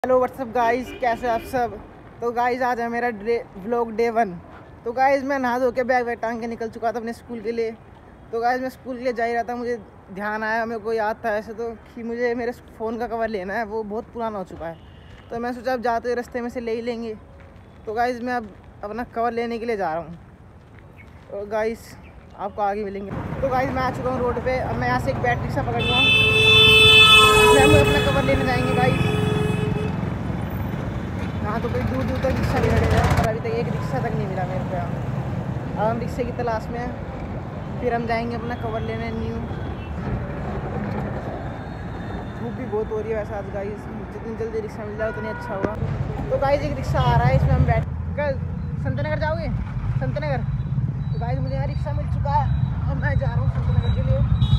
Hello what's up guys, कैसे आप सब। तो गाइस आज है मेरा व्लॉग डे 1। तो गाइस मैं नहा धो के बैग वैग टांग के निकल चुका था अपने स्कूल के लिए। तो गाइस मैं स्कूल के लिए जा ही रहा था, मुझे ध्यान आया, मेरे को याद था ऐसे तो कि मुझे मेरे फ़ोन का कवर लेना है, वो बहुत पुराना हो चुका है। तो मैं सोचा अब जाते हुए रास्ते में से ले ही लेंगे। तो गाइस मैं अब अपना कवर लेने के लिए जा रहा हूँ। तो गाइस आपको आगे मिलेंगे। तो गाइस मैं आ चुका हूँ रोड पे। अब मैं यहाँ से एक बैटरी रिक्शा पकड़ूँगा, हम अपना कवर लेने जाएंगे गाइस। यहाँ तो कोई दूर दूर तक रिक्शा नहीं मिलेगा, पर अभी तक एक रिक्शा तक नहीं मिला मेरे को यहाँ। अब हम रिक्शे की तलाश में हैं, फिर हम जाएंगे अपना कवर लेने न्यू। धूप भी बहुत हो रही है वैसे आज गाइस, जितनी जल्दी रिक्शा मिल जाए उतनी अच्छा होगा। तो गाइस एक रिक्शा आ रहा है, इसमें हम बैठ कर संतनगर जाओगे, संतनगर। तो गाइस मुझे यहाँ रिक्शा मिल चुका है, अब मैं जा रहा हूँ संतनगर के लिए।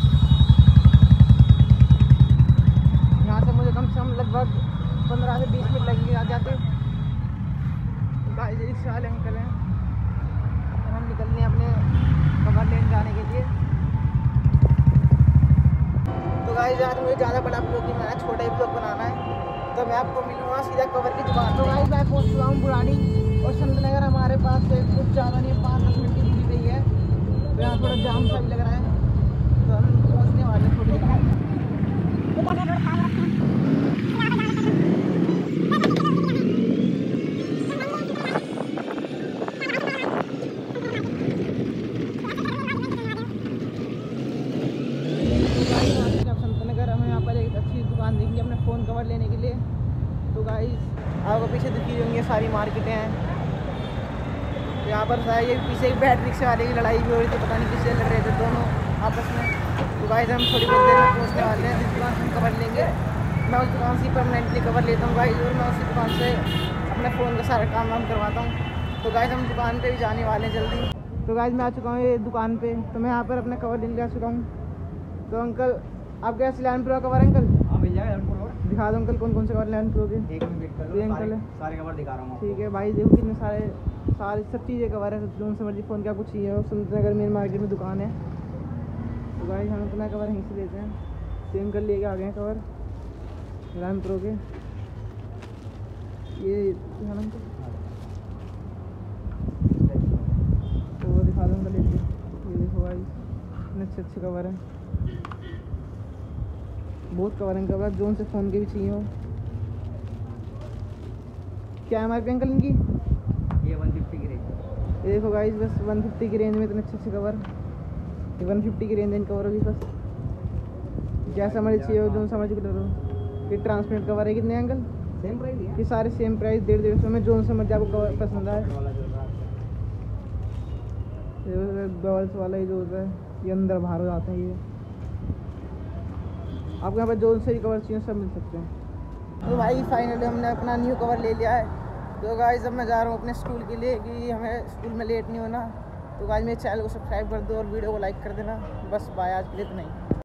यहाँ से मुझे कम से कम लगभग 15 से 20 मिनट लगेंगे आ जाते। गाइस रिक्शा वाले अंकल हैं, हम निकल रहे हैं अपने कवर लेन जाने के लिए। तो गाइस आज मुझे ज़्यादा बड़ा ब्लॉग नहीं बनाना, छोटा ही ब्लॉग बनाना है। तो मैं आपको मिलूँगा सीधा कवर की दुकान। तो गाइस मैं पहुँच चुका हूँ बुराड़ी, और संतनगर हमारे पास से कुछ ज़्यादा नहीं, 5-10 मिनट की दूरी पे ही है। तो यहाँ थोड़ा जाम सा भी लग रहा है, तो हम पहुँचने वाले हैं थोड़ी देर में। दुकान देखेंगे अपने फ़ोन कवर लेने के लिए। तो गाइस आपको पीछे दिखी होंगी सारी मार्केटें हैं। तो यहाँ पर शायद ये पीछे एक बैटरी रिक्शे वाले की लड़ाई भी हो रही थी, पता नहीं किससे लड़ रहे थे दोनों आपस में। तो गाइस हम थोड़ी बहुत देर में पहुँचने वाले हैं, जिस दुकान से हम कवर लेंगे मैं उस दुकान से परमानेंटली कवर लेता हूँ गाइस, और मैं उसी दुकान से अपने फ़ोन का सारा काम वाम करवाता हूँ। तो गाइस हम दुकान पर भी जाने वाले हैं जल्दी। तो गाइस मैं आ चुका हूँ ये दुकान पर, तो मैं यहाँ पर अपना कवर लेने आ चुका हूँ। तो अंकल आप क्या लैंड प्रो कवर अंकल? हाँ मिल जाएगा लैंड प्रो। दिखा दो अंकल कौन कौन से कवर लैंड प्रो के। एक मिनट वेट करो, ये अंकल है, सारे कवर दिखा रहा हूँ। ठीक है भाई, देखो कितने सारी सब चीज़ें कवर है, जो से मर्जी फ़ोन क्या कुछ चाहिए हो। संतनगर मेन मार्केट में दुकान है। तो भाई हम अपना कवर यहीं से लेते हैं। तो अंकल लेके आ गए हैं कवर लैंड प्रो के। ये दिखा अंकल, तो वो दिखा दो अंकल लेके। ये देखो भाई इतने अच्छे अच्छे कवर हैं, बहुत कवर हैं कवर, जोन से फ़ोन के भी चाहिए हो। क्या है हमारे पे अंकल इनकी? ये 150 की रेंज। ये देखो गाइस बस 150 की रेंज में इतने अच्छे अच्छे कवर। ये 150 की रेंज इन कवर होगी बस, जैसा मर्जी चाहिए हो, जो समझ के डरो। ये ट्रांसपेरेंट कवर है, कितने अंकल? सेम प्राइस है ये सारे सेम प्राइस, 150-150 में, जो समझ आपको कवर पसंद आए। बबल्स वाला ही जो होता है, ये अंदर बाहर हो जाते हैं। ये आपके यहाँ पर जो से भी कवर चाहिए सब मिल सकते हैं। तो भाई फाइनली हमने अपना न्यू कवर ले लिया है। तो गाइस अब मैं जा रहा हूँ अपने स्कूल के लिए, कि हमें स्कूल में लेट नहीं होना। तो गाइस मेरे चैनल को सब्सक्राइब कर दो और वीडियो को लाइक कर देना। बस बाय, आज के लिए तो नहीं।